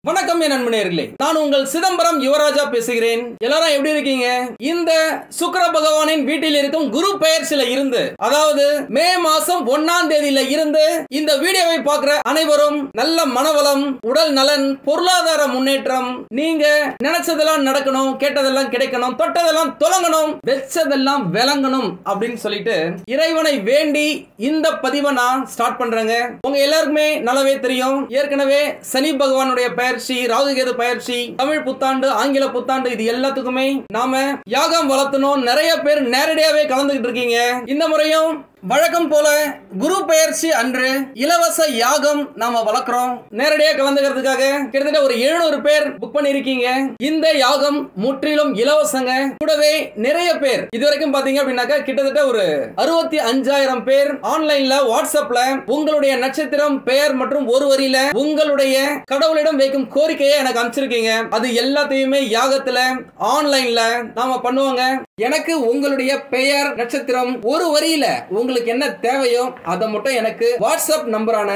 வணக்கம் என் நண்பர்களே, நான் உங்கள் சிதம்பரம் யுவராஜா பேசுகிறேன். எல்லாரும் எப்படி இருக்கீங்க? இந்த சுக்கிர பகவானின் வீட்டில் இருக்கும் குரு பெயர்ச்சியில இருந்து, அதாவது மே மாசம் 1ஆம் தேதியில இருந்து இந்த வீடியோவை பார்க்கிற அனைவரும் நல்ல மனவளம், உடல் நலன், பொருளாதார முன்னேற்றம், நீங்க நினைச்சதெல்லாம் நடக்கணும், கேட்டதெல்லாம் கிடைக்கணும், தொட்டதெல்லாம் தொலங்கணும், வெச்சதெல்லாம் விளங்கணும் அப்படின்னு சொல்லிட்டு இறைவனை வேண்டி இந்த பதிவை நான் ஸ்டார்ட் பண்றேங்க. உங்க எல்லாருக்குமே நல்லாவே தெரியும், ஏற்கனவே சனி பகவானுடைய பெயர்ச்சி, ராகுகேது பயிற்சி, தமிழ் புத்தாண்டு, ஆங்கில புத்தாண்டு, இது எல்லாத்துக்குமே நாம யாகம் வளர்த்தணும். நிறைய பேர் நேரடியாவே கலந்துகிட்டு இருக்கீங்க. இந்த முறையும் வழக்கம் போல குரு பெயர்ச்சி அன்று இலவச யாகம் நாம வளர்க்கிறோம். நேரடியா கலந்துக்கிறதுக்காக கிட்டத்தட்ட ஒரு 700 பேர் புக் பண்ணிருக்கீங்க. இந்த யாகம் முற்றிலும் இலவசங்க. கூடவே நிறைய பேர் இதுவரைக்கும் பாத்தீங்க அப்படின்னாக்கா கிட்டத்தட்ட ஒரு 65,000 பேர் ஆன்லைன்ல, வாட்ஸ்அப்ல உங்களுடைய நட்சத்திரம், பெயர் மற்றும் ஒரு வரியில உங்களுடைய கடவுளிடம் வைக்கும் கோரிக்கையை எனக்கு அனுப்பிச்சிருக்கீங்க. அது எல்லாத்தையுமே யாகத்துல ஆன்லைன்ல நாம பண்ணுவாங்க. எனக்கு உங்களுடைய பெயர், நட்சத்திரம், ஒரு வரியில உங்களுக்கு என்ன தேவையோ அதை மட்டும் எனக்கு வாட்ஸ்அப் நம்பரான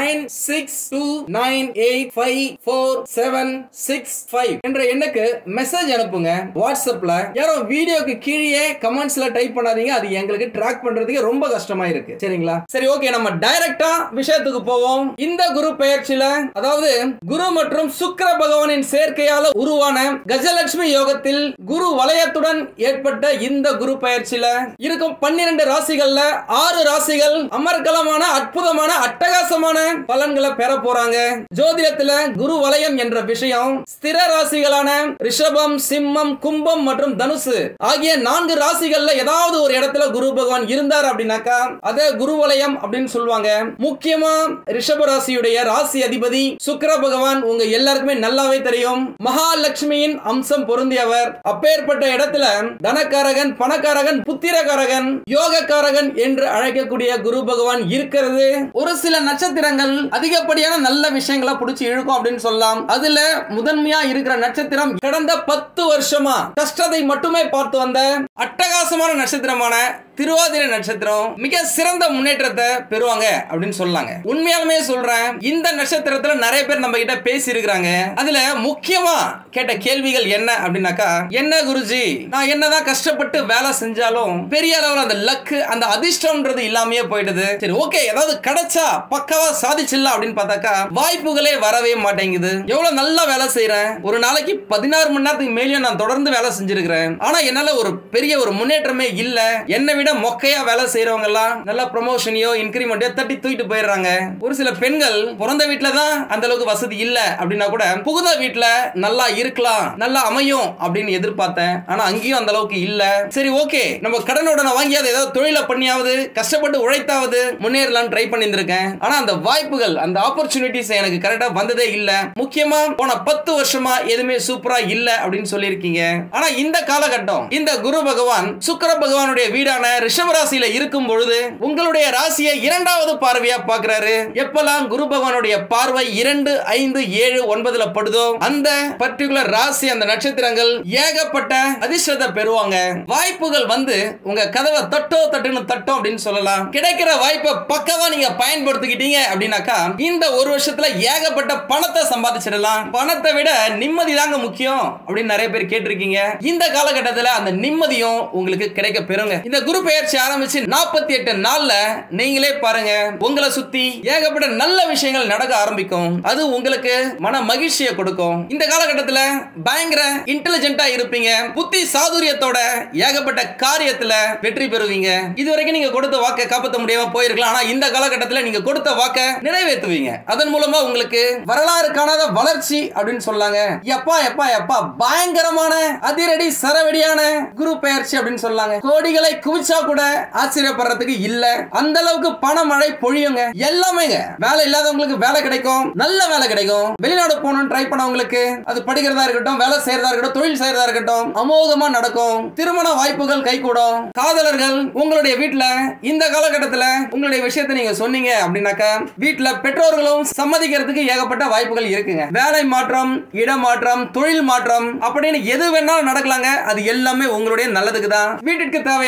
9629854765 என்ற எண்ணுக்கு மெசேஜ் அனுப்புங்க. வாட்ஸ்அப்ல யாரும் வீடியோக்கு கீழே கமெண்ட்ஸ்ல டைப் பண்ணாதீங்க, அது எங்களுக்கு ட்ராக் பண்றதுக்கு ரொம்ப கஷ்டமா இருக்கு. சரிங்களா? சரி, ஓகே, நம்ம டைரக்டா விஷயத்துக்கு போவோம். இந்த குரு பெயர்ச்சியில, அதாவது குரு மற்றும் சுக்கிர பகவானின் சேர்க்கையால உருவான கஜலட்சுமி யோகத்தில் குரு வலயத்துடன் ஏற்பட்ட இந்த குரு பெயர்ச்சியில இருக்கும் 12 ராசிகள்ல 6 ராசிகள் அமர்கலமான, அற்புதமான, அட்டகாசமான பலன்களை பெற போறாங்க. ஜோதிடத்துல குரு வலயம் என்ற விஷயம் ஸ்திர ராசிகளான ரிஷபம், சிம்மம், கும்பம் மற்றும் தனுசு ஆகிய 4 ராசிகள்ல ஏதாவது ஒரு இடத்துல குரு பகவான் இருந்தார் அப்படின்னாக்கா அத குரு வலயம் அப்படின்னு சொல்லுவாங்க. முக்கியமா ரிஷப ராசியுடைய ராசி அதிபதி சுக்கிர பகவான் உங்க எல்லாருக்குமே நல்லாவே தெரியும். மகாலட்சுமியின் அம்சம் பொருந்தியவர். அப்பேற்பட்ட இடத்துல தனக்காரகன், பணக்காரகன், புத்திரகாரகன், யோகக்காரகன் என்று அழைக்கக்கூடிய குரு பகவான் இருக்கிறது. ஒரு சில நட்சத்திரங்கள் அதிகப்படியான நல்ல விஷயங்களை பிடிச்சி இழுக்கும் அப்படின்னு சொல்லலாம். அதுல முதன்மையா இருக்கிற நட்சத்திரம் கடந்த 10 வருஷமா கஷ்டத்தை மட்டுமே பார்த்து வந்த அட்டகாசமான நட்சத்திரமான திருவாதிரை நட்சத்திரம் மிக சிறந்த முன்னேற்றத்தை பெறுவாங்க அப்படின்னு சொல்லாங்க. உண்மையாலுமே சொல்றேன், இந்த நட்சத்திரத்துல நிறைய பேர் நம்ம கிட்ட பேசி இருக்கிறாங்க. அதுல முக்கியமா கேட்ட கேள்விகள் என்ன அப்படின்னாக்கா, என்ன குருஜி, நான் என்னதான் கஷ்டப்பட்டு வேலை செஞ்சாலும் பெரிய அளவில் அந்த லக், அந்த அதிர்ஷ்டம்ன்றது இல்லாமையே போயிடுது. சரி, ஓகே, ஏதாவது கிடைச்சா பக்காவா சாதிச்சிடலாம் அப்படின்னு பார்த்தாக்கா வாய்ப்புகளே வரவே மாட்டேங்குது. எவ்வளவு நல்லா வேலை செய்யறேன், ஒரு நாளைக்கு 16 மணி நேரத்துக்கு மேலேயும் நான் தொடர்ந்து வேலை செஞ்சிருக்கிறேன். ஆனா என்னால ஒரு பெரிய ஒரு முன்னேற்றமே இல்ல. என்னை விட மொக்கையா வேலை செய்யறவங்க எல்லாம் நல்ல ப்ரமோஷனையோ இன்கிரிமெண்ட்டோ தட்டி தூக்கிட்டு போயிடுறாங்க. ஒரு சில பெண்கள் பிறந்த வீட்டுல தான் அந்த அளவுக்கு வசதி இல்ல அப்படின்னா கூட புகுந்த வீட்டுல நல்லா இருக்கலாம், நல்லா அமையும் அப்படின்னு எதிர்பார்த்தேன். ஆனா அங்கேயும் அந்த அளவுக்கு இல்ல. சரி, ஓகே, நம்ம கடனுடன வாங்கியாவது ஏதாவது தொழில பண்ணியாவது கஷ்டப்பட்டு உழைத்தாவது முன்னேறலாம் ட்ரை பண்ணியிருக்கேன். ஆனா அந்த வாய்ப்புகள், அந்த ஆப்பர்ச்சுனிட்டிஸ் எனக்கு கரெக்டா வந்ததே இல்ல. முக்கியமா போன 10 வருஷமா எதுவுமே சூப்பரா இல்ல அப்படின்னு சொல்லியிருக்கீங்க. ஆனா இந்த காலகட்டம் இந்த குரு பகவான் சுக்கிர பகவானுடைய வீடான ரிஷபராசியில இருக்கும் பொழுது உங்களுடைய ராசியை 2வது பார்வையா பார்க்கிறாரு. எப்பெல்லாம் குரு பகவானுடைய பார்வை 2, 5, 7, 9ல படுதோ அந்த பர்டிகுலர் ராசி, அந்த நட்சத்திரங்கள் ஏகப்பட்ட அதிர்ஷ்டத்தை பெறுவாங்க. வாய்ப்புகள் வந்து உங்க கதவை தட்டுன்னு தட்டும் அப்படின்னு சொல்லலாம். கிடைக்கிற வாய்ப்பை பக்கவா நீங்க பயன்படுத்திக்கிட்டீங்க அப்படின்னாக்கா இந்த ஒரு வருஷத்துல ஏகப்பட்ட பணத்தை சம்பாதிச்சிடலாம். பணத்தை விட நிம்மதி தாங்க முக்கியம் அப்படின்னு நிறைய பேர் கேட்டிருக்கீங்க. இந்த காலகட்டத்தில் அந்த நிம்மதியும் உங்களுக்கு கிடைக்க பெறுங்க. இந்த குரு பெயர்ச்சி ஆரம்பிச்சு 48 நாள்ல நீங்களே பாருங்க, உங்களை சுத்தி ஏகப்பட்ட நல்ல விஷயங்கள் நடக்க ஆரம்பிக்கும். அது உங்களுக்கு மன மகிழ்ச்சியை கொடுக்கும். இந்த காலகட்டத்தில் பயங்கர இன்டெலிஜென்ட்டா இருப்பீங்க. புத்தி சாதுரியத்தோட ஏகப்பட்ட காரியத்துல வெற்றி பெறுவீங்க. இதுவரைக்கும் நீங்க கொடுத்த வாக்கை காப்பாற்ற முடியாம போயிருக்கலாம். ஆனா இந்த காலகட்டத்தில் நீங்க கொடுத்த வாக்கை நிறைவேற்றுவீங்க. அதன் மூலமா உங்களுக்கு வரலாறு காணாத வளர்ச்சி அப்படின்னு சொல்லாங்க. எப்பா எப்பா எப்பா பயங்கரமான அதிரடி சரவெடியான குரு பெயர்ச்சி அப்படின்னு சொல்லாங்க. கோடிகளை குவிச்சா கூட ஆச்சரியப்படுறதுக்கு இல்ல. அந்த அளவுக்கு பணமழை பொழியுங்க. எல்லாமே வேலை இல்லாதவங்களுக்கு வேலை கிடைக்கும், நல்ல வேலை கிடைக்கும். வெளிநாடு போகணும்னு ட்ரை பண்ணவங்களுக்கு அது படிக்கிறதா இருக்கட்டும், வேலை செய்யறதா இருக்கட்டும், தொழில் செய்யறதா இருக்கட்டும், அமோகமா நடக்கும். திருமண வாய்ப்புகள் கைகூடும். காதலர்கள் உங்களுடைய வீட்டுல இந்த காலகட்டத்தில் உங்களுடைய விஷயத்தை நீங்க சொன்னீங்க அப்படின்னாக்கா வீட்டுல பெற்றோர்களும் சம்மதிக்கிறதுக்கு ஏகப்பட்ட வாய்ப்புகள் இருக்குங்க. வேலை மாற்றம், இடமாற்றம், தொழில் மாற்றம் அப்படின்னு எது வேணாலும் நடக்கலாங்க. அது எல்லாமே உங்களுடைய நல்லதுக்கு தான். வீட்டிற்கு தேவையான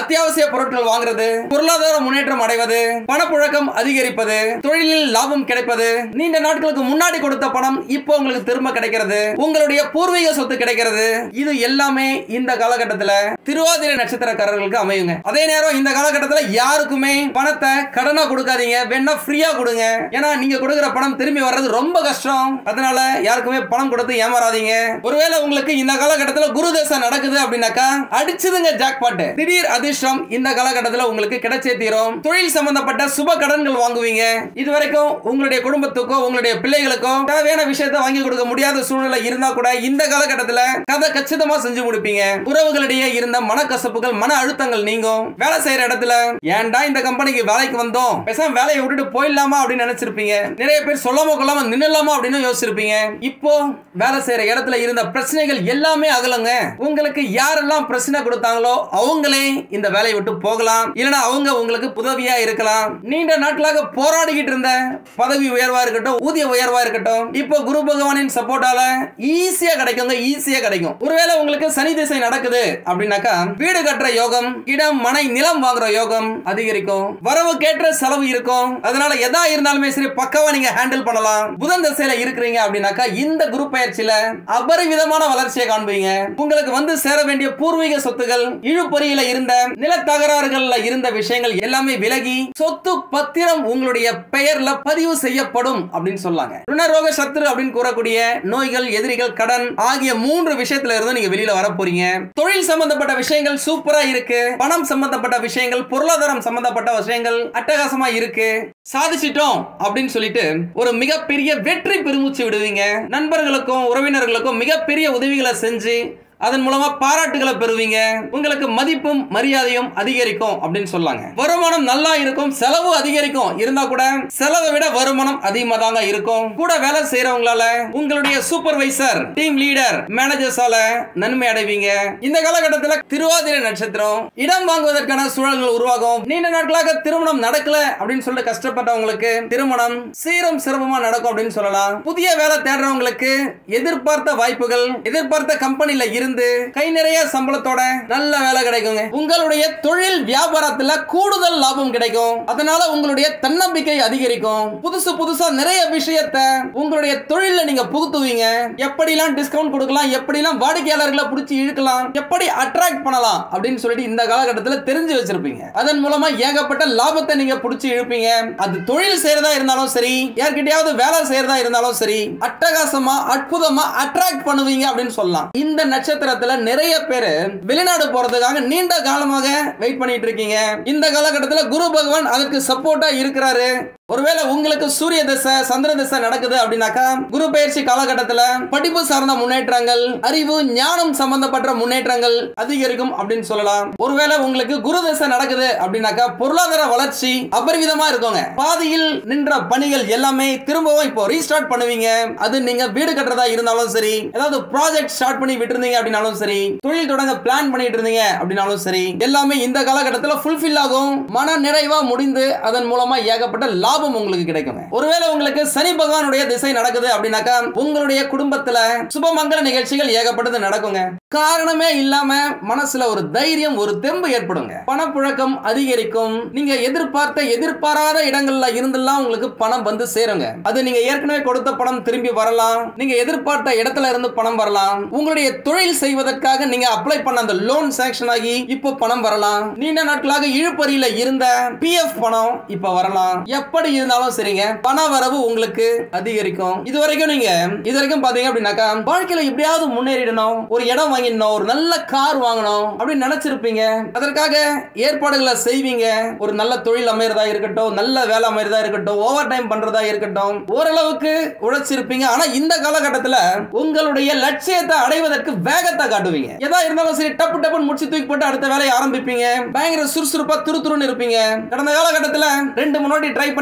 அத்தியாவசிய பொருட்கள் வாங்குறது, பொருளாதார முன்னேற்றம் அடைவது, பணப்புழக்கம் அதிகரிப்பது, தொழிலில் லாபம் கிடைப்பது, நீண்ட நாட்களுக்கு முன்னாடி கொடுத்த பணம் இப்போ உங்களுக்கு திரும்ப கிடைக்கிறது, உங்களுடைய பூர்வீக சொத்து கிடைக்கிறது. இது எல்லாமே இந்த காலகட்டத்தில் திருவாதிரை நட்சத்திரக்காரர்களுக்கு அமையுங்க. அதே நேரம் இந்த காலகட்டத்தில் யாருக்குமே பணத்தை கடனா கொடுக்காதீங்க, வேணா ஃப்ரீயா கொடுங்க. ஏன்னா நீங்க கொடுக்கிற பணம் திரும்பி வர்றது ரொம்ப கஷ்டம். அதனால யாருக்குமே பணம் கொடுத்து ஏமாறாதீங்க. ஒருவேளை உங்களுக்கு இந்த காலகட்டத்தில் குரு தசை நடக்குது அப்படின்னாக்கா அடிச்சதுங்க ஜாக்பாட். திடீர் அதிர்ஷ்டம் இந்த காலகட்டத்தில் உங்களுக்கு கிடைச்சே தீரும். தொழில் சம்பந்தப்பட்ட சுப கடன்கள் வாங்குவீங்க. இதுவரைக்கும் உங்களுடைய குடும்பத்துக்கோ உங்களுடைய பிள்ளைகளுக்கோ தேவையான விஷயத்தை வாங்கி கொடுக்க முடியாத சூழ்நிலை இருந்தா கூட இந்த காலகட்டத்தில் கதை கச்சிதமா செஞ்சு முடிப்பீங்க. உறவுகளிடையே இருந்த மனக்கசப்புகள், மன அழுத்தங்கள் நீங்கும். வேலை செய்யற இடத்துல ஏன்டா இந்த கம்பெனிக்கு வேலைக்கு வந்தோம், பேசாம வேலையை விட்டுட்டு போயிடலாமா அப்படின்னு நினைச்சிருப்பீங்க. நிறைய பேர் சொல்லாம கொள்ளாம நின்னலாமா அப்படின்னு யோசிச்சிருப்பீங்க. இப்போ வேலை செய்யற இடத்துல இருந்த பிரச்சனைகள் எல்லாமே அகலுங்க. உங்களுக்கு யாரெல்லாம் பிரச்சனை கொடுத்தாங்களோ அவங்களே இந்த வேலையை விட்டு போகலாம், இல்லனா அவங்க உங்களுக்கு உதவியா இருக்கலாம். நீண்ட நாட்களாக போராடிக்கிட்டு இருந்த பதவி உயர்வா இருக்கட்டும், ஊதிய உயர்வா இருக்கட்டும், இப்போ குரு பகவானின் சப்போர்ட்டால ஈஸியா கிடைக்குங்க, ஈஸியா கிடைக்கும். ஒருவேளை உங்களுக்கு சனி திசை நடக்குது அப்படின்னாக்கா வீடு கட்டுற யோகம், இடம் மனை நிலம் வாங்குற யோகம் அதிகரிக்கும். வரவு கேட்ட செலவு இருக்கும். அதனால எதா இருந்தாலுமே சரி பக்காவா நீங்க ஹேண்டில் பண்ணலாம். புதன் திசையில இருக்கிறீங்க அப்படின்னாக்கா இந்த குரு பயிற்சியில அபரிவிதமான வளர்ச்சியை காண்பீங்க. உங்களுக்கு வந்து சேர வேண்டிய பூர்வீக சொத்துகள், இழுபறியில இருந்த நில தகராறுகள்ல இருந்த விஷயங்கள் எல்லாமே விலகி சொத்து பத்திரம் உங்களுடைய பெயர்ல பதிவு செய்யப்படும் அப்படின்னு சொல்லாங்க. ருணரோக சத்ரு அப்படின்னு கூறக்கூடிய நோய்கள், எதிரிகள், கடன் ஆகிய 3 விஷயத்துல இருந்து நீங்க வெளியில வர போறீங்க. தொழில் சம்பந்தப்பட்ட விஷயங்கள் சூப்பரா இருக்கு. பணம் சம்பந்தப்பட்ட விஷயங்கள், பொருளாதாரம் சம்பந்தப்பட்ட விஷயங்கள் அட்டகாசமா இருக்கு. சாதிச்சிட்டோம் அப்படின்னு சொல்லிட்டு ஒரு மிகப்பெரிய வெற்றி பெருமூச்சு விடுவீங்க. நண்பர்களுக்கும் உறவினர்களுக்கும் மிகப்பெரிய உதவிகளை செஞ்சு அதன் மூலமா பாராட்டுகளை பெறுவீங்க. உங்களுக்கு மதிப்பும் மரியாதையும் அதிகரிக்கும் அப்படின்னு சொல்லாங்க. வருமானம் நல்லா இருக்கும், செலவு அதிகரிக்கும். இருந்தா கூட செலவை விட வருமானம் அதிகமா தாங்க இருக்கும். கூட வேலை செய்யறவங்களால, உங்களுடைய சூப்பர்வைசர், டீம் லீடர், மேனேஜர்ஸால நன்மை அடைவீங்க. இந்த காலகட்டத்தில் திருவாதிரை நட்சத்திரம் இடம் வாங்குவதற்கான சூழல்கள் உருவாகும். நீண்ட நாட்களாக திருமணம் நடக்கல அப்படின்னு சொல்லிட்டு கஷ்டப்பட்டவங்களுக்கு திருமணம் சீரும் சிறப்புமா நடக்கும் அப்படின்னு சொல்லலாம். புதிய வேலை தேடுறவங்களுக்கு எதிர்பார்த்த வாய்ப்புகள், எதிர்பார்த்த கம்பெனில இருந்து கை நிறைய சம்பளத்தோட நல்ல வேலை கிடைக்குங்க. உங்களுடைய தொழில் வியாபாரத்துல கூடுதல் லாபம் கிடைக்கும். அதனால உங்களுடைய தன்னம்பிக்கை அதிகரிக்கும். புதுசா நிறைய விஷயத்தை உங்களுடைய தொழில நீங்க புகுத்துவீங்க. எப்படிலாம் டிஸ்கவுண்ட் கொடுக்கலாம், எப்படிலாம் வாடிக்கையாளர்களை பிடிச்சி இழுக்கலாம், எப்படி அட்ராக்ட் பண்ணலாம் அப்படின்னு சொல்லிட்டு இந்த காலகட்டத்தில் தெரிஞ்சு வச்சிருப்பீங்க. அதன் மூலமா ஏகப்பட்ட லாபத்தை நீங்க பிடிச்சி இழுப்பீங்க. அது தொழில் செய்யறதா இருந்தாலும் சரி, யார்கிட்டயாவது வேலை செய்யறதா இருந்தாலும் சரி, அட்டகாசமா அற்புதமா அட்ராக்ட் பண்ணுவீங்க அப்படின்னு சொல்லலாம். இந்த நட்சத்திரத்துல நிறைய பேர் வெளிநாடு போறதுக்காக நீண்ட காலமாக வெயிட் பண்ணிட்டு இருக்கீங்க. இந்த காலகட்டத்தில் குரு பகவான் அதற்கு சப்போர்ட்டா இருக்கிறாரு. ஒருவேளை உங்களுக்கு சூரிய தசை, சந்திர தசை நடக்குது அப்படின்னாக்கா குரு பயிற்சி காலகட்டத்தில் படிப்பு சார்ந்த முன்னேற்றங்கள், அறிவு ஞானம் சம்பந்தப்பட்ட முன்னேற்றங்கள் அதிகரிக்கும் அப்படின்னு சொல்லலாம். ஒருவேளை உங்களுக்கு குரு தசை நடக்குது அப்படின்னாக்கா பொருளாதார வளர்ச்சி அபரிவிதமா இருக்குங்க. பாதியில் நின்ற பணிகள் எல்லாமே திரும்பவும் இப்போ ரீஸ்டார்ட் பண்ணுவீங்க. அது நீங்க வீடு கட்டுறதா இருந்தாலும் சரி, ஏதாவது ப்ராஜெக்ட் ஸ்டார்ட் பண்ணி விட்டுருந்தீங்க அப்படின்னாலும் சரி, தொழில் தொடங்க பிளான் பண்ணிட்டு இருந்தீங்க அப்படின்னாலும் சரி, எல்லாமே இந்த காலகட்டத்தில் ஃபுல்ஃபில் ஆகும். மன நிறைவா முடிந்து அதன் மூலமா ஏகப்பட்ட லாபம் உங்களுக்கு கிடைக்கும். ஒருவேளை உங்களுக்கு சனி பகவானுடைய திசை நடக்குது அப்படின்னாக்கா உங்களுடைய குடும்பத்துல சுபமங்கல நிகழ்ச்சிகள் ஏகப்பட்டது நடக்குங்க. காரணமே இல்லாம மனசுல ஒரு தைரியம், ஒரு தெம்பு ஏற்படுங்க. பணப்புழக்கம் அதிகரிக்கும். நீங்க எதிர்பாராத இடங்கள்ல இருந்தெல்லாம் உங்களுக்கு பணம் வந்து சேருங்க. அது நீங்க ஏற்கனவே கொடுத்த பணம் திரும்பி வரலாம், நீங்க எதிர்பார்த்த இடத்துல இருந்து பணம் வரலாம். உங்களுடைய தொழில் செய்வதற்காக நீங்க அப்ளை பண்ண அந்த லோன் சாங்க்ஷன் ஆகி இப்போ பணம் வரலாம். நீண்ட நாட்களாக இழுபறியில இருந்த பிஎஃப் பணம் இப்ப வரலாம். எப்படி இருந்தாலும் சரிங்க, பண வரவு உங்களுக்கு அதிகரிக்கும். இதுவரைக்கும் பாத்தீங்க அப்படின்னாக்கா வாழ்க்கையில எப்படியாவது முன்னேறிடணும், ஒரு இடம் வாங்கிடணும், ஒரு நல்ல கார் வாங்கணும் அப்படின்னு நினைச்சிருப்பீங்க. அதற்காக ஏற்பாடுகளை செய்வீங்க. ஒரு நல்ல தொழில் அமைறதா இருக்கட்டும், நல்ல வேலை அமைறதா இருக்கட்டும், ஓவர் டைம் பண்றதா இருக்கட்டும், ஓரளவுக்கு உழைச்சிருப்பீங்க. ஆனா இந்த காலகட்டத்தில் உங்களுடைய லட்சியத்தை அடைவதற்கு வேகத்தை காட்டுவீங்க. எதா இருந்தாலும் சரி டப்பு டப்புன்னு முடிச்சு தூக்கி போட்டு அடுத்த வேலையை ஆரம்பிப்பீங்க. பயங்கர சுறுசுறுப்பா துருதுருன்னு இருப்பீங்க. கடந்த காலகட்டத்தில் 2 முன்னாடி ட்ரை பண்ணிட்டு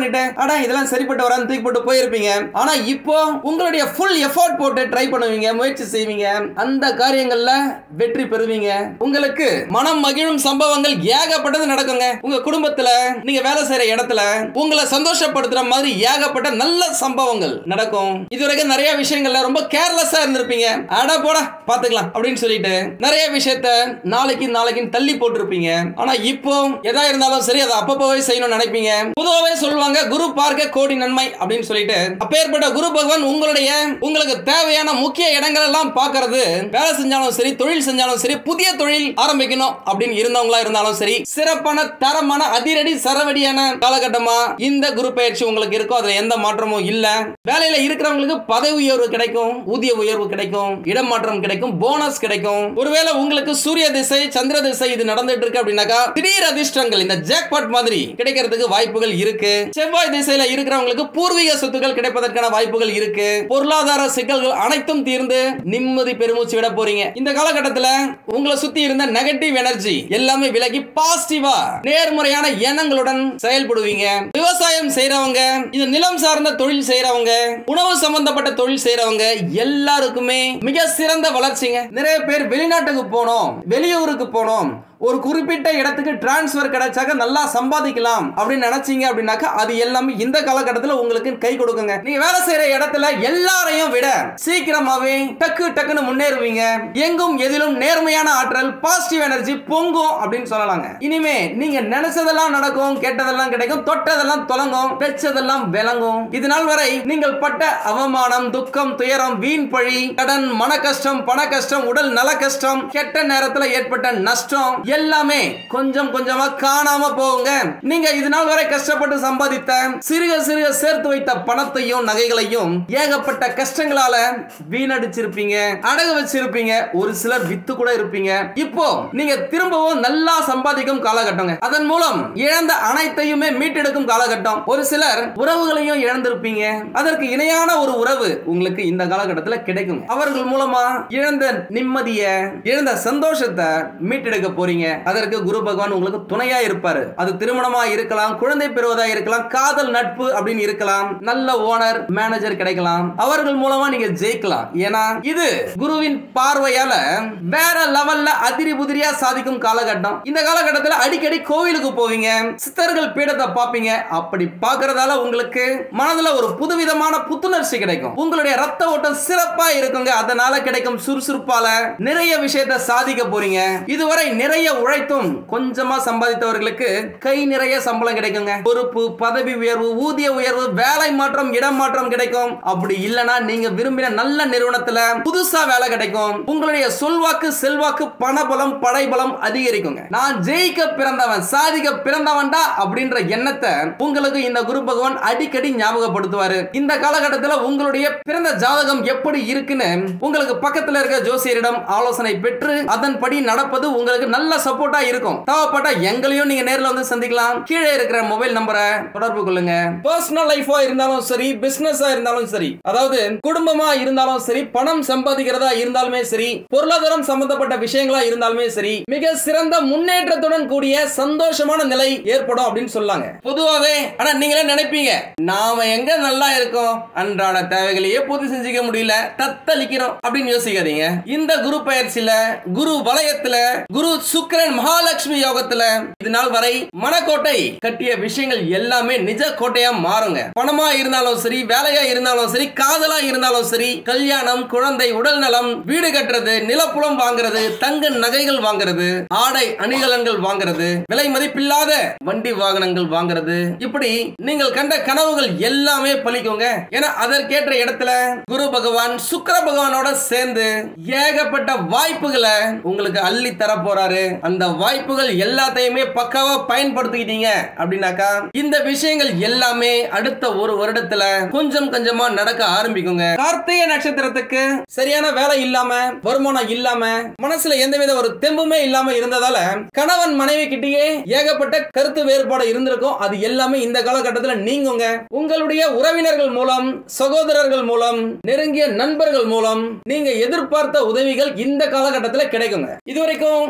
பண்ணிட்டு அட இதெல்லாம் சரிப்பட்டு வரான்னு தூக்கி போட்டு போயிருப்பீங்க. ஆனா இப்போ உங்களுடைய ஃபுல் எஃபோர்ட் போட்டு ட்ரை பண்ணுவீங்க, முயற்சி செய்வீங்க, அந்த காரியங்கள்ல வெற்றி பெறுவீங்க. உங்களுக்கு மனம் மகிழும் சம்பவங்கள் ஏகப்பட்டது நடக்குங்க. உங்க குடும்பத்துல, நீங்க வேலை செய்யற இடத்துல உங்களை சந்தோஷப்படுத்துற மாதிரி ஏகப்பட்ட நல்ல சம்பவங்கள் நடக்கும். இதுவரைக்கும் நிறைய விஷயங்கள்ல ரொம்ப கேர்லெஸ்ஸா இருந்திருப்பீங்க. அட போடா பாத்துக்கலாம் அப்படின்னு சொல்லிட்டு நிறைய விஷயத்த நாளைக்கு தள்ளி போட்டிருப்பீங்க. ஆனா இப்போ எதா இருந்தாலும் சரி அதை அப்பப்பவே செய்யணும்னு நினைப்பீங்க. பொதுவாகவே சொல்லுவாங்க குரு பார்க்க கோடி நன்மை அப்படின்னு சொல்லிட்டு. அப்பேற்பட்ட குரு பகவான் உங்களுக்கு தேவையான முக்கிய இடங்கள் எல்லாம் பார்க்கிறது. வேலை செஞ்சாலும் சரி, தொழில் செஞ்சாலும் சரி, புதிய தொழில் ஆரம்பிக்கணும் அப்படின்னு இருந்தவங்களா இருந்தாலும் சரி, சிறப்பான தரமான அதிரடி சரவடியான காலகட்டமா இந்த குரு பயிற்சி உங்களுக்கு இருக்கும். அதுல எந்த மாற்றமும் இல்ல. வேலையில இருக்கிறவங்களுக்கு பதவி உயர்வு கிடைக்கும், ஊதிய உயர்வு கிடைக்கும், இடமாற்றம் கிடைக்கும், போனஸ் கிடைக்கும். ஒருவேளை உங்களுக்கு சூரிய திசை, சந்திர திசை இது நடந்துட்டு இருக்கு அப்படின்னாக்கா திடீர் அதிர்ஷ்டங்கள் இந்த ஜாக்பாட் மாதிரி கிடைக்கிறதுக்கு வாய்ப்புகள் இருக்கு. செவ்வாய் திசையில இருக்கிறவங்களுக்கு பூர்வீக சொத்துக்கள் கிடைப்பதற்கான வாய்ப்புகள் இருக்கு. பொருளாதார சிக்கல்கள் அனைத்தும் தீர்ந்து நிம்மதி பெருமூச்சு விட போறீங்க. இந்த காலகட்டத்துல உங்களை சுத்தி இருந்த நெகட்டிவ் எனர்ஜி எல்லாமே விலகி பாசிட்டிவா நேர்மறையான எண்ணங்களுடன் செயல்படுவீங்க. விவசாயம் செய்யறவங்க, இந்த நிலம் சார்ந்த தொழில் செய்யறவங்க, உணவு சம்பந்தப்பட்ட தொழில் செய்யறவங்க எல்லாருக்குமே மிக சிறந்த வளர்ச்சிங்க. நிறைய பேர் வெளிநாட்டுக்கு போனோம், வெளியூருக்கு போனோம், ஒரு குறிப்பிட்ட இடத்துக்கு டிரான்ஸ்பர் கிடைச்சாக்க நல்லா சம்பாதிக்கலாம் அப்படின்னு நினைச்சீங்க அப்படின்னாக்கா அது எல்லாமே இந்த காலகட்டத்தில் உங்களுக்கு கை கொடுக்குங்க. நீங்க வேலை செய்யற இடத்துல எல்லாரையும் விட சீக்கிரமாவே டக்குன்னு முன்னேறுவீங்க. எங்கும் எதிலும் நேர்மையான ஆற்றல், பாசிட்டிவ் எனர்ஜி பொங்கும் அப்படின்னு சொல்லலாங்க. இனிமே நீங்க நினைச்சதெல்லாம் நடக்கும், கேட்டதெல்லாம் கிடைக்கும், தொட்டதெல்லாம் தொலங்கும், பெற்றதெல்லாம் விளங்கும். இதனால் வரை நீங்கள் பட்ட அவமானம், துக்கம், துயரம், வீண் பழி, கடன், மன கஷ்டம், பண கஷ்டம், உடல் நல கஷ்டம், கெட்ட நேரத்தில் ஏற்பட்ட நஷ்டம் எல்லாமே கொஞ்சம் கொஞ்சமா காணாம போகுங்க. நீங்க இதனால் வரை கஷ்டப்பட்டு சம்பாதித்த சிறுக சேர்த்து வைத்த பணத்தையும் நகைகளையும் ஏகப்பட்ட கஷ்டங்களால வீணடிச்சிருப்பீங்க, அடகு வச்சிருப்பீங்க, ஒரு சிலர் வித்து கூட இருப்பீங்க. இப்போ நீங்க திரும்பவும் நல்லா சம்பாதிக்கும் காலகட்டங்க. அதன் மூலம் இழந்த அனைத்தையுமே மீட்டெடுக்கும் காலகட்டம். ஒரு சிலர் உறவுகளையும் இழந்திருப்பீங்க. அதற்கு இணையான ஒரு உறவு உங்களுக்கு இந்த காலகட்டத்தில் கிடைக்கும். அவர்கள் மூலமா இழந்த நிம்மதிய, இழந்த சந்தோஷத்தை மீட்டெடுக்க போறீங்க. அதற்கு குரு பகவான் உங்களுக்கு துணையா இருப்பாரு. அது திருமணமா இருக்கலாம், குழந்தை பெறுவதா இருக்கலாம், காதல் நட்பு அப்படின்னு இருக்கலாம், நல்ல ஓனர் மேனேஜர் கிடைக்கலாம். அவர்கள் மூலமா நீங்க ஜெயிக்கலாம். ஏன்னா இது குருவின் பார்வையால வேற லெவல்ல அதிரி புதிரியா சாதிக்கும் காலகட்டம். இந்த காலகட்டத்தில் அடிக்கடி கோவிலுக்கு போவீங்க, சித்தர்கள் பீடத்தை பார்ப்பீங்க. அப்படி பார்க்கறதால உங்களுக்கு மனதுல ஒரு புதுவிதமான புத்துணர்ச்சி கிடைக்கும். உங்களுடைய ரத்த ஓட்டம் சிறப்பா இருக்குங்க. அதனால கிடைக்கும் சுறுசுறுப்பால நிறைய விஷயத்தை சாதிக்க போறீங்க. இதுவரை நிறைய உழைத்தும் கொஞ்சமா சம்பாதித்தவர்களுக்கு கை நிறைய சம்பளம் கிடைக்குங்க. பொறுப்பு, பதவி உயர்வு, ஊதிய உயர்வு, வேலை மாற்றம், இடம் மாற்றம் கிடைக்கும். அப்படி இல்லனா நீங்க விரும்பின நல்ல நிறுவனத்துல புதுசா வேலை கிடைக்கும். உங்களுடைய சொல்வாக்கு, செல்வாக்கு, பணபலம், படைபலம் அதிகரிக்குங்க. நான் ஜெயிக்க பிறந்தவன், சாதிக்க பிறந்தவன்டா அப்படின்ற எண்ணத்தை உங்களுக்கு இந்த குரு பகவான் அடிக்கடி ஞாபகப்படுத்துவாரு. இந்த காலகட்டத்தில் உங்களுடைய பிறந்த ஜாதகம் எப்படி இருக்குன்னு உங்களுக்கு பக்கத்துல இருக்க ஜோசியரிடம் ஆலோசனை பெற்று அதன்படி நடப்பது உங்களுக்கு நல்ல சப்போர்ட்டா இருக்கும். தேவைப்பட்டா எங்களையும் நீங்க நேர்ல வந்து சந்திக்கலாம். கீழே இருக்கிற மொபைல் நம்பரை தொடர்பு கொள்ளுங்க. பர்சனல் லைஃபா இருந்தாலும் சரி, பிசினஸா இருந்தாலும் சரி, அதாவது குடும்பமா இருந்தாலும் சரி, பணம் சம்பாதிக்கிறதா இருந்தாலுமே சரி, பொருளாதாரம் சம்பந்தப்பட்ட விஷயங்களா இருந்தாலுமே சரி, மிக சிறந்த முன்னேற்றத்துடன் கூடிய சந்தோஷமான நிலை ஏற்படும் அப்படின்னு சொல்லாங்க. பொதுவாவே ஆனா நீங்களே நினைப்பீங்க, நாம எங்க நல்லா இருக்கோம், அன்றாட தேவைகளையே பூர்த்தி செஞ்சுக்க முடியல, தத்தளிக்கிறோம் அப்படின்னு யோசிக்காதீங்க. இந்த குரு பயிற்சியில, குரு வலயத்துல, குரு சுக்கிரன் மகாலட்சுமி யோகத்துல இதனால் வரை மனக்கோட்டை கட்டிய விஷயங்கள் எல்லாமே நிஜ கோட்டையா மாறுங்க. பணமா இருந்தாலும் சரி, வேலையா இருந்தாலும் சரி, காதலா இருந்தாலும் சரி, கல்யாணம், குழந்தை, உடல் நலம், வீடு கட்டுறது, நிலப்புலம் வாங்குறது, தங்க நகைகள் வாங்குறது, ஆடை அணிகலன்கள் வாங்குறது, விலை மதிப்பில்லாத வண்டி வாகனங்கள் வாங்குறது, இப்படி நீங்கள் கண்ட கனவுகள் எல்லாமே பலிக்குங்க. ஏன்னா அதற்கேற்ற இடத்துல குரு பகவான் சுக்கிர பகவானோட சேர்ந்து ஏகப்பட்ட வாய்ப்புகளை உங்களுக்கு அள்ளி தர போறாரு. அந்த வாய்ப்புகள் எல்லாத்தையுமே பக்காவா பயன்படுத்திக்கிட்டீங்க அப்படின்னாக்கா இந்த விஷயங்கள் எல்லாமே அடுத்த ஒரு வருடத்துல கொஞ்சம் கொஞ்சமா நடக்க ஆரம்பிக்குங்க. கார்த்திகை நட்சத்திரத்துக்கு சரியான வேலை இல்லாம, வருமானம் இல்லாம, மனசுல எந்தவித ஒரு தெம்புமே இல்லாம இருந்ததால கணவன் மனைவி கிட்டேயே ஏகப்பட்ட கருத்து வேறுபாடு இருந்திருக்கும். அது எல்லாமே இந்த காலகட்டத்தில் நீங்குங்க. உங்களுடைய உறவினர்கள் மூலம், சகோதரர்கள் மூலம், நெருங்கிய நண்பர்கள் மூலம் நீங்க எதிர்பார்த்த உதவிகள் இந்த காலகட்டத்தில் கிடைக்குங்க. இதுவரைக்கும் உங்க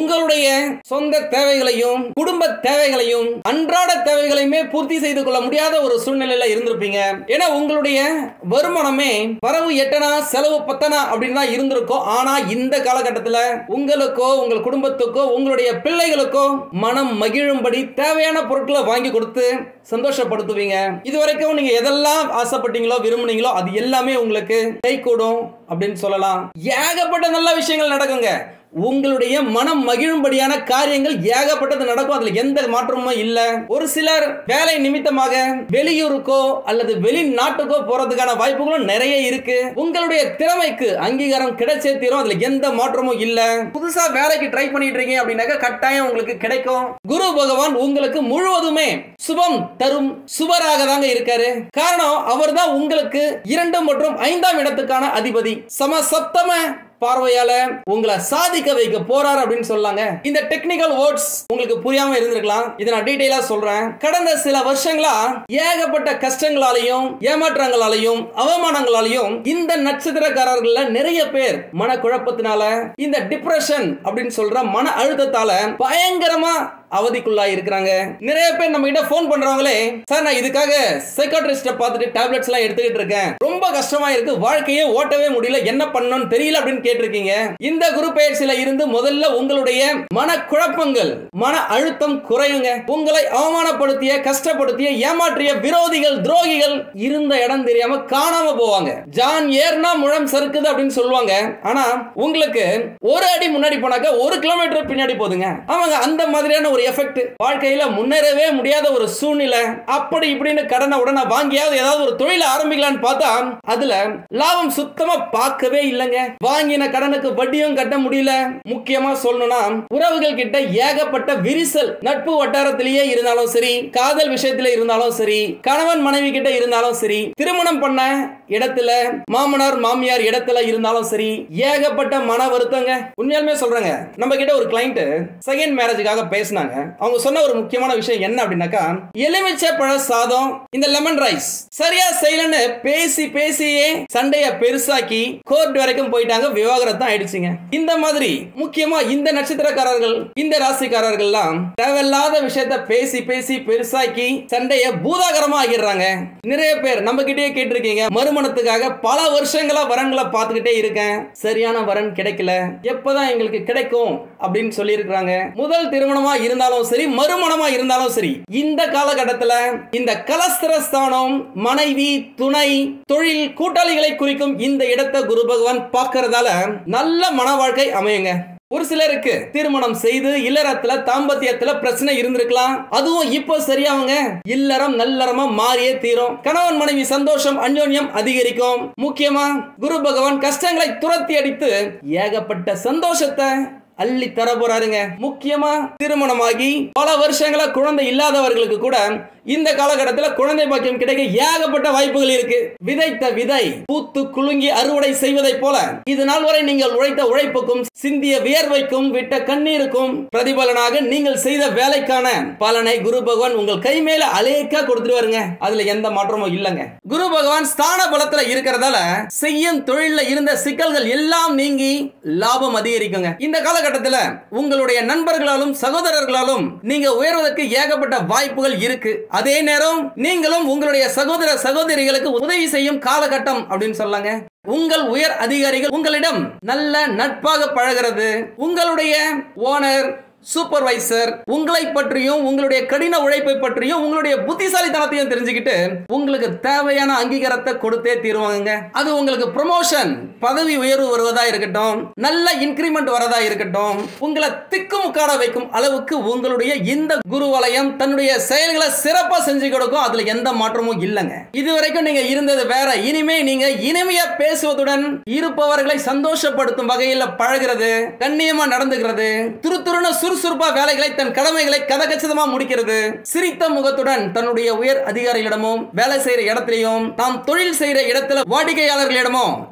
உங்களுடைய சொந்த தேவைகளையும் குடும்ப தேவைகளையும் அன்றாட தேவைகளையுமே பூர்த்தி செய்து கொள்ள முடியாத ஒரு சூழ்நிலையில இருந்திருப்பீங்க. ஏன்னா உங்களுடைய வருமானமே வரவு எட்டனா செலவு பத்தனா அப்படின்னு தான் இருந்திருக்கும். ஆனா இந்த காலகட்டத்தில் உங்களுக்கோ உங்கள் குடும்பத்துக்கோ உங்களுடைய பிள்ளைகளுக்கோ மனம் மகிழும்படி தேவையான பொருட்களை வாங்கி கொடுத்து சந்தோஷப்படுத்துவீங்க. இதுவரைக்கும் நீங்க எதெல்லாம் ஆசைப்பட்டீங்களோ விரும்புனீங்களோ அது எல்லாமே உங்களுக்கு கைகூடும் அப்படின்னு சொல்லலாம். ஏகப்பட்ட நல்ல விஷயங்கள் நடக்குங்க. உங்களுடைய மனம் மகிழும்படியான காரியங்கள் ஏகப்பட்டது நடக்கும். அதுல எந்த மாற்றமும் இல்ல. ஒரு சிலர் வேலை நிமித்தமாக வெளியூருக்கோ அல்லது வெளிநாட்டுக்கோ போறதுக்கான வாய்ப்புகளும் நிறைய இருக்கு. உங்களுடைய திறமைக்கு அங்கீகாரம் கிடைச்சே தீரும். அதுல எந்த மாற்றமும் இல்ல. புதுசா வேலைக்கு ட்ரை பண்ணிட்டு இருக்கீங்க அப்படின்னாக்க கட்டாயம் உங்களுக்கு கிடைக்கும். குரு பகவான் உங்களுக்கு முழுவதுமே சுபம் தரும் சுபராக தாங்க இருக்காரு. காரணம் அவர் தான் உங்களுக்கு 2 மற்றும் 5ஆம் இடத்துக்கான அதிபதி. சமசப்தம பார்வையால உங்களை சாதிக்க வைக்க போறார் அப்படின்னு சொல்லாங்க. இந்த டெக்னிக்கல் வேர்ட்ஸ் உங்களுக்கு புரியாம இருந்திருக்கலாம். இதை நான் டீடைலா சொல்றேன். கடந்த சில வருஷங்களா ஏகப்பட்ட கஷ்டங்களாலையும் ஏமாற்றங்களாலையும் அவமானங்களாலையும் இந்த நட்சத்திரக்காரர்கள நிறைய பேர் மனக்குழப்பத்தினால இந்த டிப்ரெஷன் அப்படின்னு சொல்ற மன அழுத்தத்தால பயங்கரமா அவதிக்குள்ளா இருக்கிறாங்க. நிறைய பேர் நம்ம கிட்ட போன் பண்றவங்களே, சார் நான் இதுக்காக சைக்காட்ரிஸ்ட பார்த்துட்டு டேப்லெட்ஸ் எல்லாம் எடுத்துக்கிட்டு இருக்கேன், ரொம்ப கஷ்டமா இருக்கு, வாழ்க்கையே ஓட்டவே முடியல, என்ன பண்ணணும்னு தெரியல அப்படின்னு கேட்டிருக்கீங்க. இந்த குரு பெயர்ச்சியில இருந்து முதல்ல உங்களுடைய மனக்குழப்பங்கள் மன அழுத்தம் குறையுங்க. உங்களை அவமானப்படுத்திய கஷ்டப்படுத்திய ஏமாற்றிய விரோதிகள் துரோகிகள் இருந்த இடம் தெரியாம காணாம போவாங்க. ஜான் ஏர்னா முழம் சறுக்குது அப்படின்னு சொல்லுவாங்க. ஆனா உங்களுக்கு ஒரு அடி முன்னாடி போனாக்க 1 கிலோமீட்டர் பின்னாடி போதுங்க. அவங்க அந்த மாதிரியான ஒரு எஃபெக்ட். வாழ்க்கையில முன்னேறவே முடியாத ஒரு சூழ்நிலை. அப்படி இப்படின்னு கடனை உடனே வாங்கியாவது ஏதாவது ஒரு தொழில ஆரம்பிக்கலான்னு பார்த்தா அதுல லாபம் சுத்தமா பார்க்கவே இல்லைங்க. வாங்கின கடனுக்கு வட்டியும் கட்ட முடியல. முக்கியமா சொல்லணும்னா உறவுகள் கிட்ட ஏகப்பட்ட விரிசல். நட்பு வட்டாரத்திலேயே இருந்தாலும் சரி, காதல் விஷயத்திலே இருந்தாலும் சரி, கணவன் மனைவி கிட்ட இருந்தாலும் சரி, திருமணம் பண்ண இடத்துல மாமனார் மாமியார் இடத்துல இருந்தாலும் சரி, ஏகப்பட்ட மன வருத்தங்க. உண்மையாலுமே சொல்றேங்க, நம்ம கிட்ட ஒரு கிளைண்ட் செகண்ட் மேரேஜுக்காக பேசினாங்க. அவங்க சொன்ன ஒரு முக்கியமான விஷயம் என்ன அப்படின்னாக்கா, எலுமிச்சை பழ சாதம் இந்த லெமன் ரைஸ் சரியா செய்யலன்னு பேசி பேசியே சண்டைய பெருசாக்கி கோர்ட் வரைக்கும் போயிட்டாங்க. விவாகரத்து ஆயிடுச்சுங்க. இந்த மாதிரி முக்கியமா இந்த நட்சத்திரக்காரர்கள் இந்த ராசிக்காரர்கள்லாம் தேவையில்லாத விஷயத்தை பேசி பேசி பெருசாக்கி சண்டைய பூதாகரமா ஆகிடுறாங்க. நிறைய பேர் நம்ம கிட்டே கேட்டிருக்கீங்க, மறுமணத்துக்காக பல வருஷங்களா வரன்களை பார்த்துக்கிட்டே இருக்கேன், சரியான வரன் கிடைக்கல, எப்பதான் எங்களுக்கு கிடைக்கும் அப்படின்னு சொல்லி இருக்கிறாங்க. முதல் திருமணமா இருந்தாலும் சரி, மறுமணமா இருந்தாலும் சரி, இந்த காலகட்டத்தில் இந்த கலஸ்திரஸ்தானம் மனைவி துணை தொழில் கூட்டாளிகளை குறிக்கும் இந்த இடத்தை குரு பகவான் பார்க்கறதால நல்ல மன வாழ்க்கை அமையுங்க. ஒரு சிலருக்கு திருமணம் செய்து இல்லறத்துல தாம்பத்தியத்துல பிரச்சனை இருந்திருக்கலாம். அதுவும் இப்போ சரியாவுங்க. இல்லறம் நல்லறமா மாறியே தீரும். கணவன் மனைவி சந்தோஷம் அந்யோன்யம் அதிகரிக்கும். முக்கியமா குரு பகவான் கஷ்டங்களை துரத்தி அடித்து ஏகப்பட்ட சந்தோஷத்தை அள்ளி தர போறாருங்க. முக்கியமா திருமணமாகி பல வருஷங்களா குழந்தை இல்லாதவர்களுக்கு கூட இந்த காலகட்டத்தில் குழந்தை பாக்கியம் கிடைக்க ஏகப்பட்ட வாய்ப்புகள் இருக்கு. விதைத்த விதை பூத்து குலுங்கி அறுவடை செய்வதை போல இது நாள் வரை நீங்கள் உழைத்த உழைப்புக்கும் சிந்திய வியர்வைக்கும் விட்ட கண்ணீருக்கும் பிரதிபலனாக நீங்கள் செய்த வேலைக்கான பலனை குரு பகவான் உங்கள் கை மேல அலேக்கா கொடுத்துருவாருங்க. அதுல எந்த மாற்றமும் இல்லைங்க. குரு பகவான் ஸ்தான பலத்துல இருக்கிறதால செய்யும் தொழில இருந்த சிக்கல்கள் எல்லாம் நீங்கி லாபம் அதிகரிக்குங்க. இந்த காலகட்டத்தில் உங்களுடைய நண்பர்களாலும் சகோதரர்களாலும் நீங்க உயர்வதற்கு ஏகப்பட்ட வாய்ப்புகள் இருக்கு. அதே நேரம் நீங்களும் உங்களுடைய சகோதர சகோதரிகளுக்கு உதவி செய்யும் காலகட்டம் அப்படின்னு சொல்லாங்க. உங்கள் உயர் அதிகாரிகள் உங்களிடம் நல்ல நட்பாக பழகிறது. உங்களுடைய ஓனர் சூப்பர்வைசர் உங்களை பற்றியும் உங்களுடைய கடின உழைப்பை பற்றியும் உங்களுடைய புத்திசாலித்தனத்தையும் தெரிஞ்சுக்கிட்டு உங்களுக்கு தேவையான அங்கீகாரத்தை கொடுத்தே தீருவாங்க. அது உங்களுக்கு ப்ரமோஷன் பதவி உயர்வு வருவதா இருக்கட்டும், நல்ல இன்கிரிமெண்ட் வரதா இருக்கட்டும், உங்களை திக்குமுக்காட வைக்கும் அளவுக்கு உங்களுடைய இந்த குரு வலயம் தன்னுடைய செயல்களை சிறப்பா செஞ்சு கொடுக்கும். அதுல எந்த மாற்றமும் இல்லைங்க. இதுவரைக்கும் நீங்க இருந்தது வேற. இனிமே நீங்க இனிமையா பேசுவதுடன் இருப்பவர்களை சந்தோஷப்படுத்தும் வகையில் பழகிறது, கண்ணியமா நடந்துகிறது, துருத்துருன சுறுசுறுப்பா வேலைகளை தன் கடமைகளை கதகச்சிதமா முடிக்கிறது, சிரித்த முகத்துடன் தன்னுடைய உயர் அதிகாரிகளிடமும் வேலை செய்யற இடத்திலையும் நாம் தொழில் செய்யற இடத்துல வாடிக்கையாளர்களிடமும்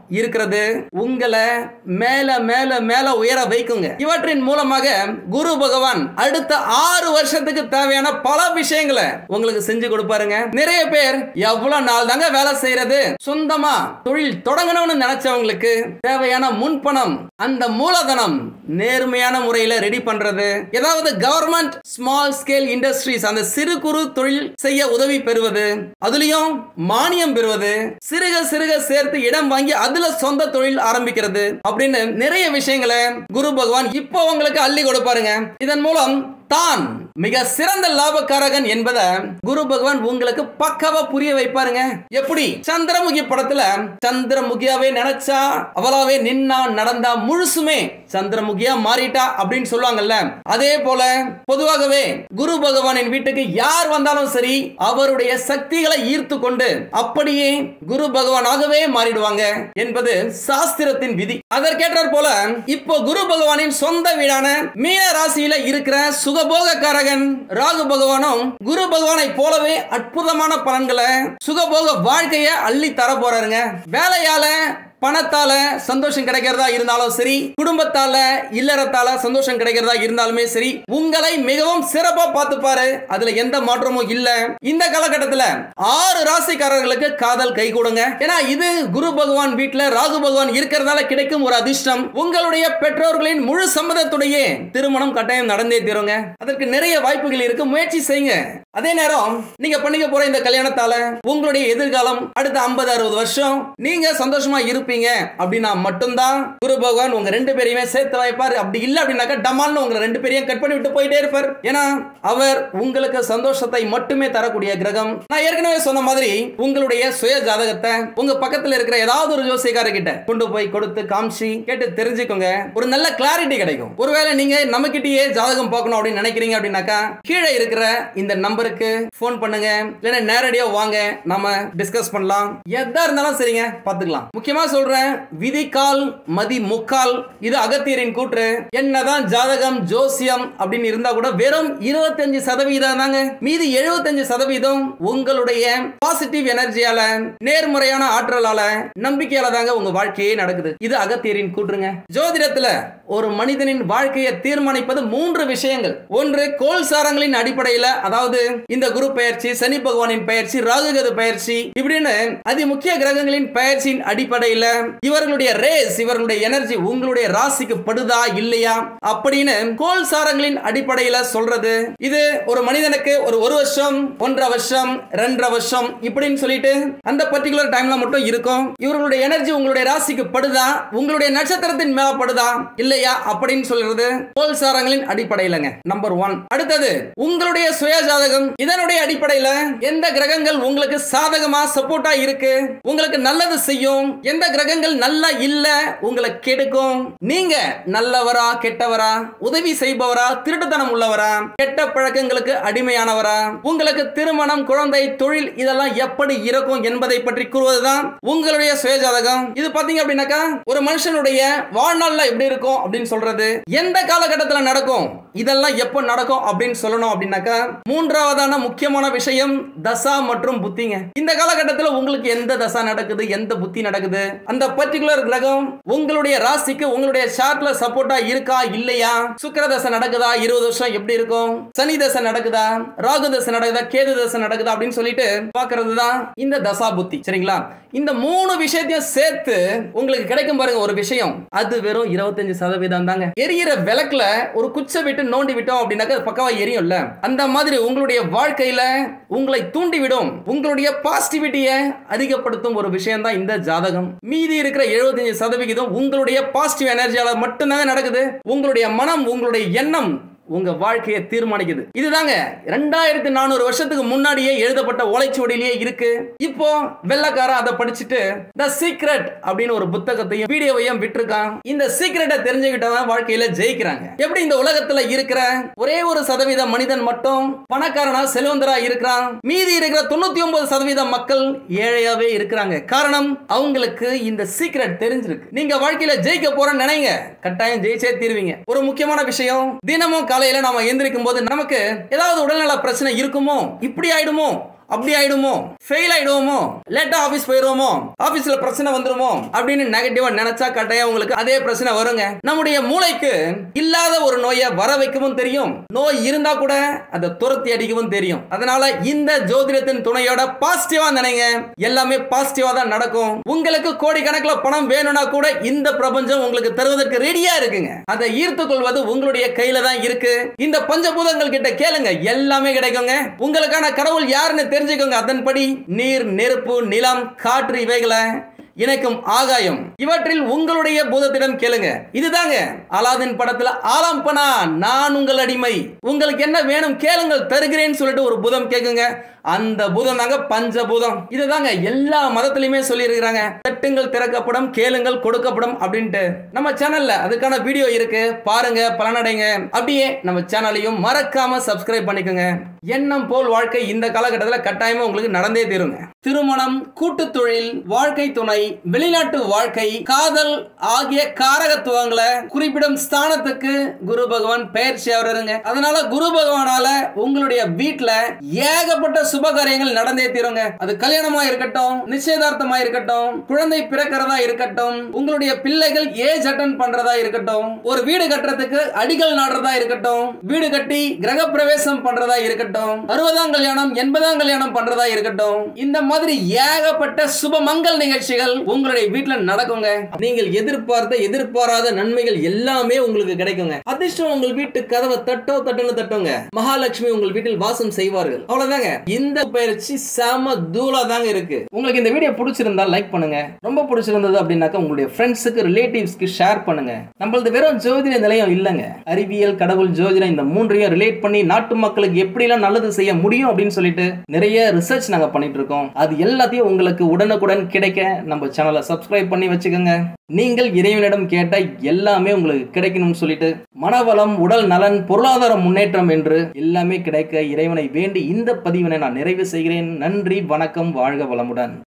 இருக்கிறது உங்களை மேல மேல மேல உயர வைக்குங்க. இவற்றின் மூலமாக குரு பகவான் அடுத்த 6 வருஷத்துக்கு தேவையான பல விஷயங்களை உங்களுக்கு செஞ்சு கொடுப்பாருங்க. நிறைய பேர் எவ்வளவு நாள் தாங்க வேலை செய்யறது, சொந்தமா தொழில் தொடங்கணும்னு நினைச்சவங்களுக்கு தேவையான முன்பணம், அந்த மூலதனம் நேர்மையான முறையில ரெடி பண்றது, ஏதாவது கவர்மெண்ட் ஸ்மால் ஸ்கேல் இண்டஸ்ட்ரீஸ் அந்த சிறு குறு தொழில் செய்ய உதவி பெறுவது, அதுலயும் மானியம் பெறுவது, சிறுக சிறுக சேர்த்து இடம் வாங்கி அதுல சொந்த தொழில் ஆரம்பிக்கிறது அப்படின்னு நிறைய விஷயங்களை குரு பகவான் இப்போ உங்களுக்கு அள்ளி கொடுப்பாருங்க. இதன் மூலம் தான் மிக சிறந்த லாபக்காரகன் என்பதை குரு பகவான் உங்களுக்கு பக்காவா புரிய வைப்பாருங்க. எப்படி சந்திரமுகி படத்துல சந்திரமுகியாவே நினைச்சா அவளாவே நின்னா நடந்தா முழுசுமே சந்திரமுகியா மாறிட்டா அப்படின்னு சொல்லுவாங்கல்ல, அதே போல பொதுவாகவே குரு பகவானின் வீட்டுக்கு யார் வந்தாலும் சரி அவருடைய சக்திகளை ஈர்த்து கொண்டு அப்படியே குரு பகவானாகவே மாறிடுவாங்க என்பது சாஸ்திரத்தின் விதி. அதற்கேற்றார் போல இப்போ குரு பகவானின் சொந்த வீடான மீன ராசியில இருக்கிற சுகபோகக்காரகன் ராகு பகவானும் குரு பகவானை போலவே அற்புதமான பலன்களை சுகபோக வாழ்க்கையை அள்ளி தர போறாருங்க. வேலையால பணத்தால சந்தோஷம் கிடைக்கிறதா இருந்தாலும் சரி, குடும்பத்தால இல்லறத்தால சந்தோஷம் கிடைக்கிறதா இருந்தாலுமே சரி, உங்களை மிகவும் சிறப்பா பார்த்துப்பாரு. அதுல எந்த மாற்றமும் இல்ல. இந்த காலகட்டத்தில் 6 ராசிக்காரர்களுக்கு காதல் கை கொடுங்க. ஏன்னா இது குரு பகவான் வீட்டுல ராகு பகவான் இருக்கிறதால கிடைக்கும் ஒரு அதிர்ஷ்டம். உங்களுடைய பெற்றோர்களின் முழு சம்மதத்துடைய திருமணம் கட்டாயம் நடந்தே தீருங்க. அதற்கு நிறைய வாய்ப்புகள் இருக்கு, முயற்சி செய்யுங்க. அதே நேரம் நீங்க பண்ணிக்க போற இந்த கல்யாணத்தால உங்களுடைய எதிர்காலம் அடுத்த 50-60 வருஷம் நீங்க சந்தோஷமா இருப்பீங்க அப்படின்னா மட்டும்தான் குரு பகவான் உங்க 2 பேரையுமே சேர்த்து வைப்பார். அப்படி இல்ல அப்படின்னாக்கா டமால்னு உங்க 2 பேரையும் கட் பண்ணி விட்டு போயிட்டே இருப்பார். ஏன்னா அவர் உங்களுக்கு சந்தோஷத்தை மட்டுமே தரக்கூடிய கிரகம். நான் ஏற்கனவே சொன்ன மாதிரி உங்களுடைய சுய ஜாதகத்தை உங்க பக்கத்துல இருக்கிற ஏதாவது ஒரு ஜோசியக்காரர்கிட்ட கொண்டு போய் கொடுத்து காமிச்சு கேட்டு தெரிஞ்சுக்கோங்க. ஒரு நல்ல கிளாரிட்டி கிடைக்கும். ஒருவேளை நீங்க நம்ம கிட்டயே ஜாதகம் பார்க்கணும் அப்படின்னு நினைக்கிறீங்க அப்படின்னாக்கா கீழே இருக்கிற இந்த நம்பருக்கு போன் பண்ணுங்க, இல்லைன்னா நேரடியா வாங்க, நாம டிஸ்கஸ் பண்ணலாம். எதா இருந்தாலும் சரிங்க, பாத்துக்கலாம். முக்கியமா சொல்றேன், விதிக்கால் மதி முக்கால் இது அகத்தியரின் கூற்று. என்னதான் ஜாதகம் ஜோசியம் அப்படின்னு இருந்தா கூட வெறும் 25% தாங்க. மீதி 75% உங்களுடைய பாசிட்டிவ் எனர்ஜியால, நேர்மறையான ஆற்றலால, நம்பிக்கையால தாங்க உங்க வாழ்க்கையே நடக்குது. இது அகத்தியரின் கூற்றுங்க. ஜோதிடத்துல ஒரு மனிதனின் வாழ்க்கையை தீர்மானிப்பது 3 விஷயங்கள். ஒன்று கோல் சாரங்களின் அடிப்படையில், அதாவது இந்த குரு பெயர்ச்சி, சனி பகவானின் பெயர்ச்சி, ராகுகது பெயர்ச்சி, இப்படின்னு அதி முக்கிய கிரகங்களின் பெயர்ச்சியின் அடிப்படையில் இவர்களுடைய ரேஸ், இவர்களுடைய எனர்ஜி உங்களுடைய ராசிக்கு படுதா இல்லையா அப்படின்னு கோல் சாரங்களின் அடிப்படையில் சொல்றது. இது ஒரு மனிதனுக்கு ஒரு வருஷம், 1.5 வருஷம், 2.5 வருஷம் இப்படின்னு சொல்லிட்டு அந்த பர்டிகுலர் டைம்ல மட்டும் இருக்கும். இவர்களுடைய எனர்ஜி உங்களுடைய ராசிக்கு படுதா, உங்களுடைய நட்சத்திரத்தின் மேல படுதா இல்லையா அப்படின்னு சொல்றது கோல் சாரங்களின் அடிப்படையிலங்க. நம்பர் 1. அடுத்தது உங்களுடைய சுய ஜாதகம். இதனுடைய அடிப்படையில் எந்த கிரகங்கள் உங்களுக்கு சாதகமா சப்போர்ட்டா இருக்கு, உங்களுக்கு நல்லது செய்யும், எந்த கிரகங்கள் நல்லா இல்ல உங்களை கெடுக்கும், நீங்க நல்லவரா கெட்டவரா, உதவி செய்பவரா திருட்டுத்தனம் உள்ளவரா, கெட்ட பழக்கங்களுக்கு அடிமையானவரா, உங்களுக்கு திருமணம், குழந்தை, தொழில் இதெல்லாம் எப்படி இருக்கும் என்பதை பற்றி கூறுவதுதான் உங்களுடைய சுய ஜாதகம். இது பாத்தீங்க அப்படின்னாக்கா ஒரு மனுஷனுடைய வாழ்நாள்ல எப்படி இருக்கும் அப்படின்னு சொல்றது, எந்த காலகட்டத்தில் நடக்கும், இதெல்லாம் எப்ப நடக்கும் அப்படின்னு சொல்லணும் அப்படின்னாக்கா 3வதான முக்கியமான விஷயம் தசா மற்றும் புத்திங்க. இந்த காலகட்டத்தில் உங்களுக்கு எந்த தசா நடக்குது, எந்த புத்தி நடக்குது, அந்த பர்டிகுலர் கிரகம் உங்களுடைய ராசிக்கு உங்களுடைய சார்ட்ல சப்போர்ட்டா இருக்கா இல்லையா, சுக்கிர தசை நடக்குதா 20 வருஷம் எப்படி இருக்கும், சனி தசை நடக்குதா, ராகு தசை நடக்குதா, கேது தசை நடக்குதா அப்படின்னு சொல்லிட்டு பாக்குறது தான் இந்த தசா புத்தி. சரிங்களா? இந்த 3 விஷயத்தையும் சேர்த்து உங்களுக்கு கிடைக்கும் பாருங்க ஒரு விஷயம், அது வெறும் 25% தாங்க. எரியிற விளக்குல ஒரு குச்சை விட்டு நோண்டி விட்டோம் அப்படின்னாக்க பக்கவா எரியும்ல, அந்த மாதிரி உங்களுடைய வாழ்க்கையில உங்களை தூண்டிவிடும், உங்களுடைய பாசிட்டிவிட்டியை அதிகப்படுத்தும் ஒரு விஷயம் தான் இந்த ஜாதகம். மீதி இருக்கிற 75% உங்களுடைய பாசிட்டிவ் எனர்ஜியால மட்டும்தாங்க நடக்குது. உங்களுடைய மனம், உங்களுடைய எண்ணம் உங்க வாழ்க்கையை தீர்மானிக்குது. இதுதாங்க 2400 வருஷத்துக்கு முன்னாடியே எழுதப்பட்ட ஓலைச்சுவடியிலேயே இருக்கு. இப்போ வெள்ளக்காரன் அதை படிச்சுட்டு தி சீக்ரெட் அப்படின்னு ஒரு புத்தகத்தையும் வீடியோவையும் விட்டுருக்கான். இந்த சீக்ரெட்டை தெரிஞ்சுக்கிட்டவன் வாழ்க்கையில ஜெயிக்கிறாங்க. எப்படி இந்த உலகத்துல இருக்கிற ஒரே 1% மனிதன் மட்டும் பணக்காரனா செல்வந்தரா இருக்கிறான், மீதி இருக்கிற 99% மக்கள் ஏழையாவே இருக்கிறாங்க. காரணம் அவங்களுக்கு இந்த சீக்ரெட் தெரிஞ்சிருக்கு. நீங்க வாழ்க்கையில ஜெயிக்க போறேன்னு நினைங்க, கட்டாயம் ஜெயிச்சே தீர்வீங்க. ஒரு முக்கியமான விஷயம், தினமும் காலையில நாம எந்திரிக்கும் போது நமக்கு ஏதாவது உடல்நல பிரச்சனை இருக்குமோ, இப்படி ஆயிடுமோ அப்படி ஆயிடுமோ, ஃபெயில் ஆயிடுவோமோ, லேட்டா ஆபீஸ் போயிடுவோமோ, ஆபீஸ்ல பிரச்சனை வந்துருமோ அப்படின்னு நெகட்டிவா நினைச்சா கட்டாயம் உங்களுக்கு அதே பிரச்சனை வருங்க. நம்முடைய மூளைக்கு இல்லாத ஒரு நோயை வர வைக்கவும் தெரியும், நோய் இருந்தா கூட அதை துரத்தி அடிக்கவும் தெரியும். அதனால இந்த ஜோதிடத்தின் துணையோட பாசிட்டிவா நினைங்க, எல்லாமே பாசிட்டிவா தான் நடக்கும். உங்களுக்கு கோடிக்கணக்கில் பணம் வேணும்னா கூட இந்த பிரபஞ்சம் உங்களுக்கு தருவதற்கு ரெடியா இருக்குங்க. அதை ஈர்த்து கொள்வது உங்களுடைய கையில தான் இருக்கு. இந்த பஞ்சபூதங்கள் கிட்ட கேளுங்க, எல்லாமே கிடைக்குங்க. உங்களுக்கான கடவுள் யாருன்னு தெரிஞ்சுக்கோங்க. அதன்படி நீர், நெருப்பு, நிலம், காற்று இவைகளை இணைக்கும் ஆகாயம், இவற்றில் உங்களுடைய பூதத்திடம் கேளுங்க. இதுதாங்க அலாதின் படத்துல ஆலம்பனா நான் உங்கள் அடிமை, உங்களுக்கு என்ன வேணும் கேளுங்கள் தருகிறேன்னு சொல்லிட்டு ஒரு பூதம் கேக்குங்க. அந்த பூதம் தாங்க பஞ்சபூதம். இதுதாங்க எல்லா மதத்திலுமே சொல்லி இருக்கிறாங்க. தட்டுங்கள் திறக்கப்படும், கேளுங்கள் கொடுக்கப்படும் அப்படின்ட்டு. நம்ம சேனல்ல அதுக்கான வீடியோ இருக்கு, பாருங்க, பலனடைங்க. அப்படியே நம்ம சேனலையும் மறக்காம சப்ஸ்கிரைப் பண்ணிக்கோங்க. எண்ணம் போல் வாழ்க்கை இந்த காலகட்டத்தில் கட்டாயமா உங்களுக்கு நடந்தே தீருங்க. திருமணம், கூட்டு தொழில், வாழ்க்கை துணை, வெளிநாட்டு வாழ்க்கை, காதல் ஆகிய காரகத்துவங்களை குறிப்பிடும் ஸ்தானத்துக்கு குரு பகவான் பெயர்ச்சி ஆவறாருங்க. அதனால குரு பகவானால உங்களுடைய வீட்டுல ஏகப்பட்ட சுபகாரியங்கள் நடந்தே தீருங்க. அது கல்யாணமா இருக்கட்டும், நிச்சயதார்த்தமா இருக்கட்டும், குழந்தை பிறக்கிறதா இருக்கட்டும், உங்களுடைய பிள்ளைகள் ஏஜ் அட்டன் பண்றதா இருக்கட்டும், ஒரு வீடு கட்டுறதுக்கு அடிக்கல் நாடுறதா இருக்கட்டும், வீடு கட்டி கிரக பிரவேசம் பண்றதா இருக்கட்டும், 60ஆம் கல்யாணம் 80ஆம் கல்யாணம் பண்றதா இருக்கட்டும், இந்த மாதிரி ஏகப்பட்ட சுப மங்கல் நிகழ்ச்சிகள் உங்களுடைய வீட்டுல நடக்குங்க. நீங்கள் எதிர்பாராத நன்மைகள் எல்லாமே உங்களுக்கு கிடைக்குங்க. அதிர்ஷ்டம் உங்கள் வீட்டு கதவை தட்டுன்னு தட்டுங்க. மகாலட்சுமி உங்கள் வீட்டில் வாசம் செய்வார்கள். அவ்வளவுதாங்க. இந்த பயிற்சி செம தூளா தாங்க இருக்கு. உங்களுக்கு இந்த வீடியோ பிடிச்சிருந்தா லைக் பண்ணுங்க. ரொம்ப பிடிச்சிருந்தது அப்படின்னாக்க உங்களுடைய ஃப்ரெண்ட்ஸுக்கு, ரிலேட்டிவ்ஸ்க்கு ஷேர் பண்ணுங்க. நம்மளது வெறும் ஜோதிட நிலையம் இல்லங்க, அறிவியல், கடவுள், ஜோதிடம் இந்த மூன்றையும் ரிலேட் பண்ணி நாட்டு மக்களுக்கு எப்படிலாம் நல்லது செய்ய முடியும் அப்படின்னு சொல்லிட்டு நிறைய ரிசர்ச் நாங்க பண்ணிட்டு இருக்கோம். அது எல்லாத்தையும் உங்களுக்கு உடனுக்குடன் கிடைக்க நம்ம சேனலை சப்ஸ்கிரைப் பண்ணி வச்சுக்கோங்க. நீங்கள் இறைவனிடம் கேட்ட எல்லாமே உங்களுக்கு கிடைக்கணும்னு சொல்லிட்டு மனவளம், உடல் நலன், பொருளாதார முன்னேற்றம் என்று எல்லாமே கிடைக்க இறைவனை வேண்டி இந்த பதிவினை நான் நிறைவு செய்கிறேன். நன்றி, வணக்கம், வாழ்க வளமுடன்.